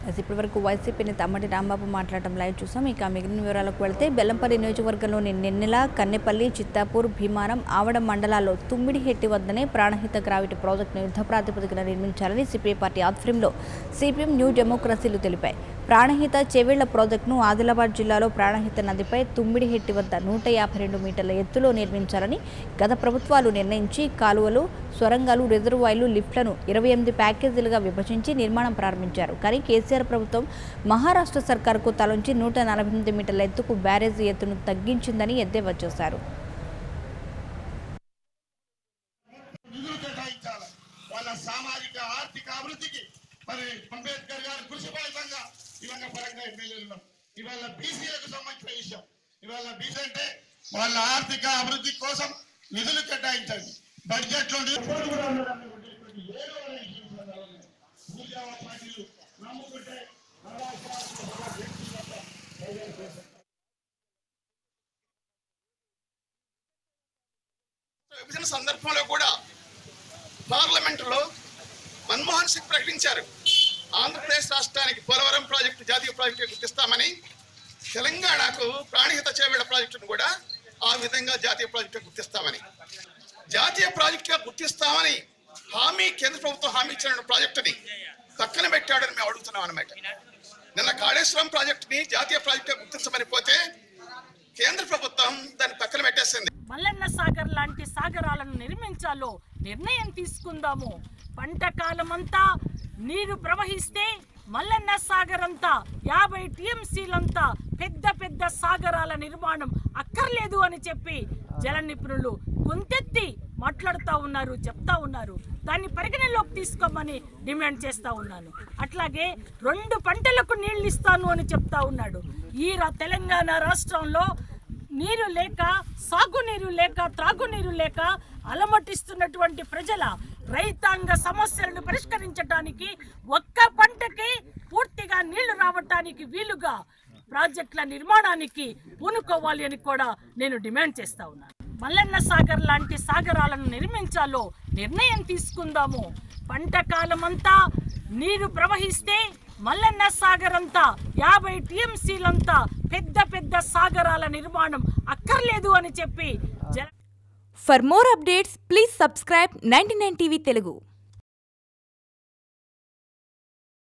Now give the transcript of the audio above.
ఇప్పటివరకు వైసీపీ నేత అమ్మటి రాంబాబు మాట్లాడటం లైవ్ చూసాం. ఇక మిగిలిన వివరాలకు వెళ్తే బెల్లంపల్లి నియోజకవర్గంలోని నెన్నెల, కన్నెపల్లి, చిత్తాపూర్, భీమారం, ఆవడం మండలాల్లో తుమ్మిడిహెట్టి వద్దనే ప్రాణహిత గ్రావిటీ ప్రాజెక్టును యుద్ధ ప్రాతిపదికన నిర్మించాలని సిపిఐ పార్టీ ఆధ్వర్యంలో సిపిఎం న్యూ డెమోక్రసీలు తెలిపాయి. ప్రాణహిత చెవేళ్ల ప్రాజెక్టును ఆదిలాబాద్ జిల్లాలో ప్రాణహిత నదిపై తుమ్మిడిహెట్టి వద్ద 152 మీటర్ల ఎత్తులో నిర్మించాలని గత ప్రభుత్వాలు నిర్ణయించి కాలువలు, సొరంగాలు, రిజర్వాయర్లు, లిఫ్ట్లను 28 ప్యాకేజీలుగా విభజించి నిర్మాణం ప్రారంభించారు. కానీ కేసీఆర్ ప్రభుత్వం మహారాష్ట్ర సర్కారుకు తలొంచి 148 మీటర్ల ఎత్తుకు బ్యారేజీ ఎత్తును తగ్గించిందని ఎద్దేవా చేశారు. ఇవాళ బీసీలకు సంబంధించిన విషయం. ఇవాళ బీసీ అంటే వాళ్ళ ఆర్థిక అభివృద్ధి కోసం నిధులు కేటాయించండి. బడ్జెట్ లో విభజన సందర్భంలో కూడా పార్లమెంటులో మన్మోహన్ సింగ్ ప్రకటించారు, ఆంధ్రప్రదేశ్ రాష్ట్రానికి పోలవరం ప్రాజెక్టు జాతీయ ప్రాజెక్టు గుర్తిస్తామని, తెలంగాణకు ప్రాణహిత చేవేళ్ల ప్రాజెక్టును కూడా ఆ విధంగా జాతీయ ప్రాజెక్టుగా గుర్తిస్తామని, జాతీయ ప్రాజెక్టుగా గుర్తిస్తామని హామీ కేంద్ర ప్రభుత్వం హామీ ఇచ్చిన ప్రాజెక్టుని పక్కన పెట్టాడని మేము అడుగుతున్నాం అన్నమాట. నిన్న కాళేశ్వరం ప్రాజెక్టుని జాతీయ ప్రాజెక్టుగా గుర్తించమని పోతే కేంద్ర ప్రభుత్వం దాన్ని పక్కన పెట్టేసింది. మల్లన్న సాగర్ లాంటి సాగరాలను నిర్మించాలో నిర్ణయం తీసుకుందాము. పంట కాలమంతా నీరు ప్రవహిస్తే మల్లన్న సాగర్ అంతా 50 టీఎంసీలంతా పెద్ద పెద్ద సాగరాల నిర్మాణం అక్కర్లేదు అని చెప్పి జల నిపుణులు గొంతెత్తి మాట్లాడుతూ ఉన్నారు, చెప్తా ఉన్నారు. దాన్ని పరిగణలోకి తీసుకోమని డిమాండ్ చేస్తూ ఉన్నాను. అట్లాగే 2 పంటలకు నీళ్లు ఇస్తాను అని చెప్తా ఉన్నాడు. ఈ తెలంగాణ రాష్ట్రంలో నీరు లేక, సాగునీరు లేక, త్రాగునీరు లేక అలమటిస్తున్నటువంటి ప్రజల రైతాంగ సమస్యలను పరిష్కరించడానికి, ఒక్క పంటకి పూర్తిగా నీళ్లు రావటానికి వీలుగా ప్రాజెక్టుల నిర్మాణానికి పూనుకోవాలి అని కూడా నేను డిమాండ్ చేస్తా ఉన్నాను. మల్లన్న సాగర్ లాంటి సాగరాలను నిర్మించాలో నిర్ణయం తీసుకుందాము. పంట కాలమంతా నీరు ప్రవహిస్తే మల్లన్న సాగర్ అంతా 50 టీఎంసీలంతా పెద్ద పెద్ద సాగరాల నిర్మాణం అక్కర్లేదు అని చెప్పి For more updates, please subscribe 99 TV Telugu.